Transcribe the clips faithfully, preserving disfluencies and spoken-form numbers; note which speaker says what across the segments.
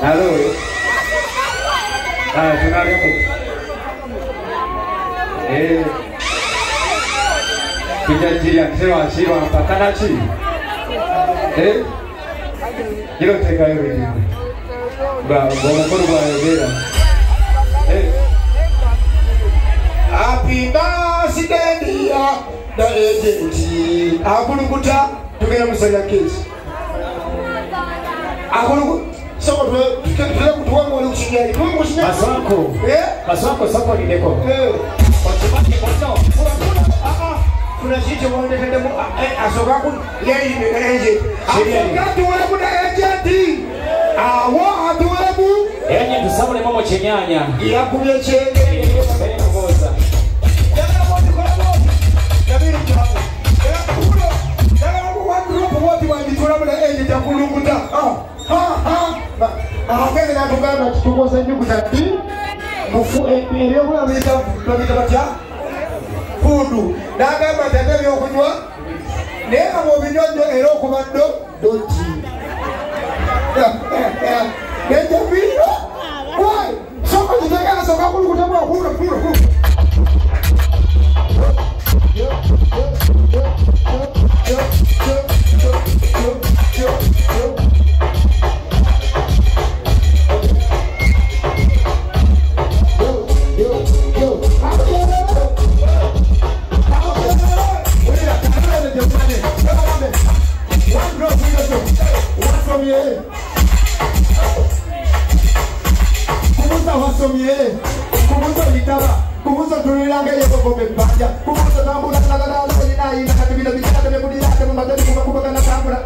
Speaker 1: Hello. Ah, tunalipo. Eh. Kijajiri akisema chiwa mpakana chi. Eh? Hilo teka hiyo. Ba, bwana kwa kwa yogera. Eh. Happy birthday dear the agent. Akulukuta tugera musanya kesi. Akulukuta soko tuketule kutuwangu wali kushigari. Tuwangu kushigari. Maswako. Eh? Maswako soko ni deko. Eh. Wachibaki koto. Kuna kuna. Ah ah. Kuna chiche wande tende mu. Eh asokaku. Yei ni agent. Asokatu wale kuna agent. Awa atu wale mu. Agent sabule momo chenyanya. Iyakumye chenge. Ngoza. Yana moto kwa moto. Yabiri chapo. Yana kulo. Yana watu ropo wote wanjitula mule agent akulukuta. Ah. Ha ha. Ahakeze na tugana tutukoze nyukuta ti. Mufu epere wala bita bita bacha. Fudu. Daga matende byo kunywa. Ne abo binyonjo ero kubando doti. Nenda bino. Why? Soko tutaka soka kulu kutamba hura hura hura. Yo yo yo yo yo yo yo yo. Somie, kumuzo litaba, kumuzo tulilange yeko kombe banja, kumuzo tambula na na na na ina kabila bidaka tebe kudila tebe madani kuma kuma kana tambula.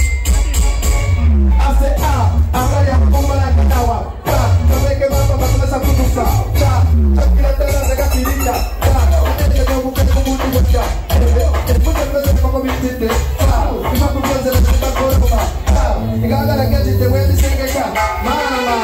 Speaker 1: Ase a, angalia kumba la kitawa, ka, tabeke mama basema sakutuka, ka, takila tena daga kirinda, ka, tete kwa buka kwa buti bocha, tete kwa tete kwa kwa bitite, ka, ima kumza la tete kwa kwa, ka, igaga la kete tebe wewe singeka, mama.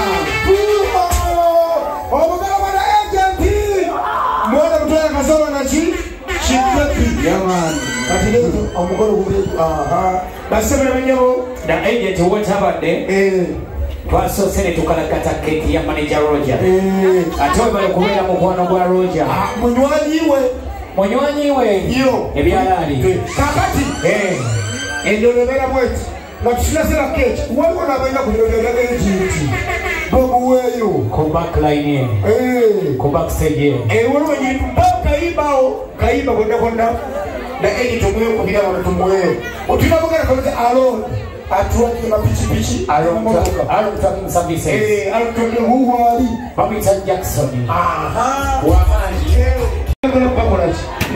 Speaker 1: Yaman, ati omukolo gubiri aha basebera banyo da agent wotabadde eh twaso sene tukalakata keki ya manager Roger eh atowe bale kubera mukwano gwa Roger ah munywanyi we munywanyi we yo ebyalali kakati eh endolebera mweti na tusinasera keki waliwo nabaina kunyolera agent bobu weyo ko backline eh ko backstage eh waliwo nyi kaibao kaiba kwenda kwenda na eni tumuyo kubira wana tumuyo utinabogera kwa alo atuwa kwa pichi pichi alo mtoka alo mtoka services eh alo mtoka huwa ali Babita Jackson aha wa maji ngolo pamoja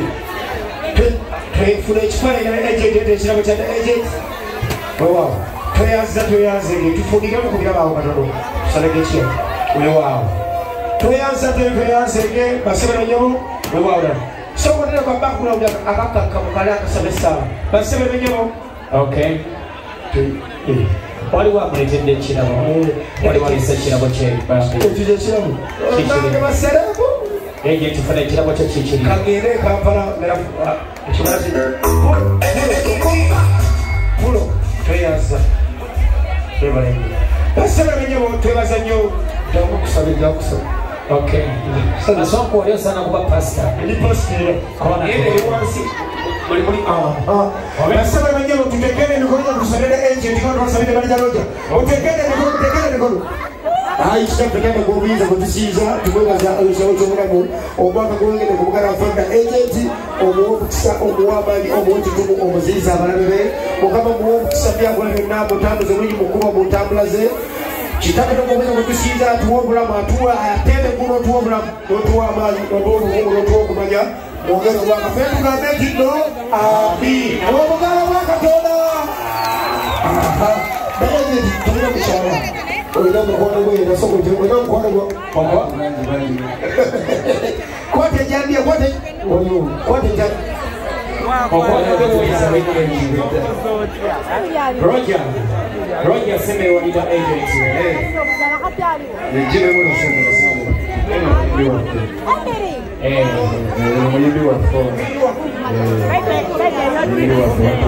Speaker 1: pe fule chifanya na agent ndio chama cha agent wow tuyaza tuyaze tufundika kubira bawo katodo salekechia wewe wao tuyaza tuyaze basema na nyobo wewe so kwa nini kwa baku na akaka kamukala kasabesa baseme benyo okay wali wa pretende chira mo wali wa sechira bo che basi tuje chira mo nanga baserabu eje tufanye chira bo che chichiri kagere kampala mera chimazi pulo toyaza tebale baseme benyo tebaza nyo ndamu kusabira kusabira. Okay. Sana soko wale sana kuba pastor. Ni pastor. Kwa yeye wansi. Mali mali ah. Ah. Wanasema wenyewe tutekene ni kwa kusalenda agent kwa kusalenda manager Roger. Utekene ni kwa utekene ni kwa. Aisha tukenda kuuliza kutisiza tukwenda za ushauri wa Mungu. Obaka kuingia kwa kukara funda agent omuokisa omuwabali omuoti tumu omuziza balabebe. Okama muokisa pia kwa nabo tando zomiji mkubwa mutamblaze. Chitaka tukomeza kutusiza tuomba matua ayatende kuno tuomba tuwa mali ndoto Mungu ndoto kumaja mwongeza kwa kafetu na beki ndo abi mwongeza kwa katona aha bele tunaona mshahara oida mkono wewe na soko je oida mkono kwa kwa kote jamii kote wao kote jamii Roger, Roger seme wanita agent. Eh. Nijime mwana seme seme. Eh. Eh. Mwenyewe wa phone.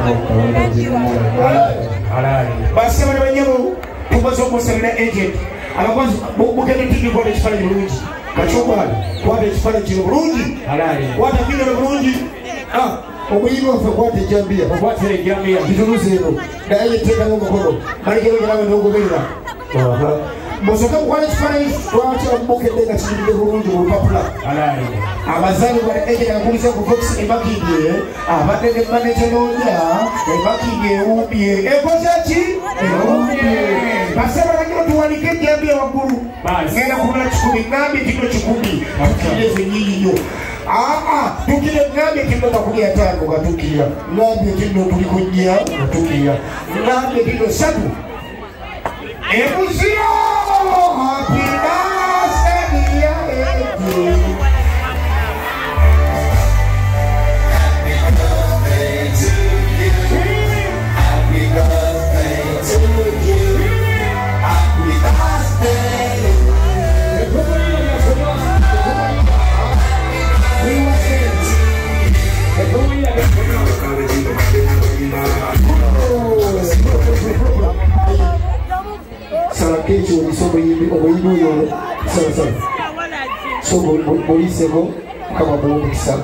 Speaker 1: Eh. Halali. Basi wana wenyewe tubazo kusema agent. abakwanzi mugende tv kwata ekifaananyi bulungi kakyobwali kwata ekifaananyi kino bulungi kwata video bulungi omuyimbi waffe kwata ejambiya okwatira ejambiya gitunuza eno naye yeteekamu omukono malikero gerawe nogoberera musoke mukwala ekifaananyi lwaki amukedde nga kiyirire bulungi mu lupapula amazaali bali egera akulisa ku fox emakindye abadde ne maneja noonya emakindye ewumbye ekozaki ewumbye basabalagiro tuwanike ejambiya waggulu ngenda kumala kikumi ngambye kino kikumi tukireze nyiyiyo aa tukire ngambye kino makumi ataano gatukira ngambye kino tuliko nnya gatukira ngambye kino satu emuziro happy birthday dear Kecho nisomo yimbi omuyibi oyo sawa sawa so boliseko kama bulumikisa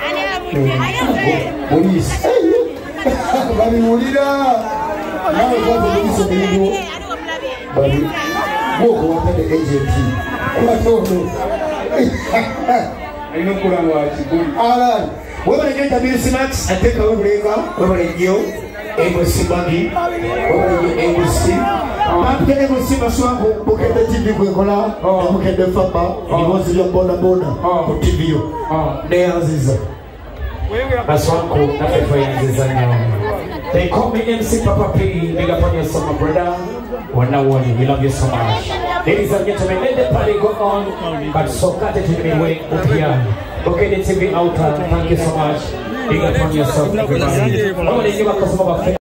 Speaker 1: bolisi babiwulira nawe kwata bolisi omuyibi babi bwoko watade agenti kulatono alina okulamu wakiguli alani webalengenda bilisimax ateka webulenga webalenjeo emusimagi webalenje emusi Mapikene musima swangu mukende T V kwekola mukende famba nibozi vya boda boda ku T V yo ne aziza aswangu na fefa yanziza nyawa. They call me M C Papa P. Big up on your summer brother. Wanda Wani, we love you so much. Ladies and gentlemen, let the party go on, but so cut it in the way up here. Okay, the T V out. Thank you so much. Big up on yourself, everybody.